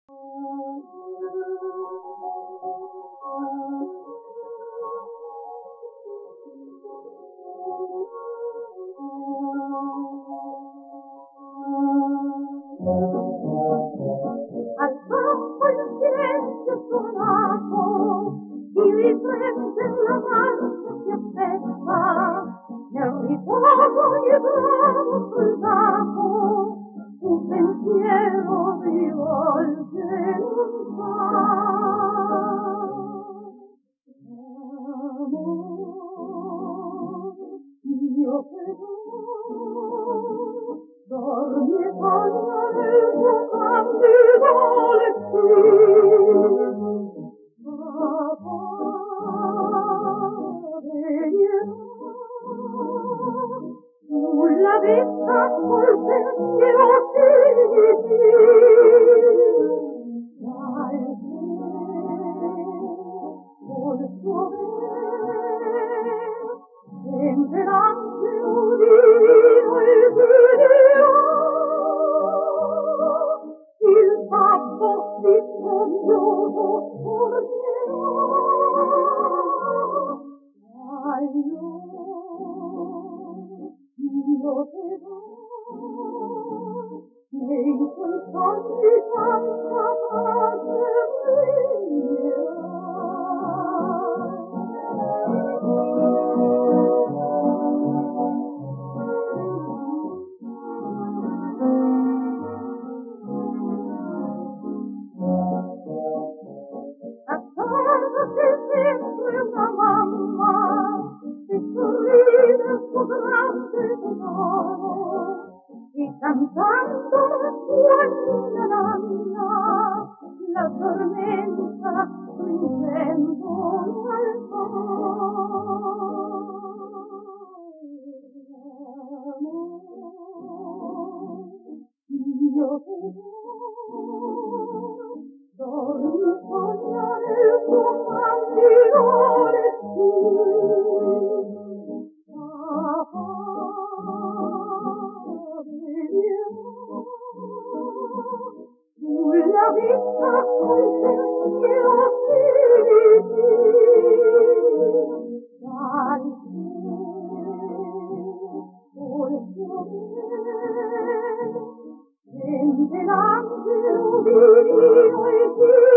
Al campo il silenzio suonato, chi riprende la marcia si aspetta, nel riposo il bravo soldato, un pensiero rivolge io però dormi e sogna nel tuo candido lettino, ma sulla vista col pensiero dal col suo sente l'angelo divino il Dio, il babbo scombioso tornerà. Io però nei tuoi sogni tanta pace a casa c'è sempre una mamma che sorride il suo grande tesoro e cantando la sua inna nanna l'addormenta stringendo al io dormi sognare il tuo candido sulla vista col pensiero dal col suo sente l'angelo divino e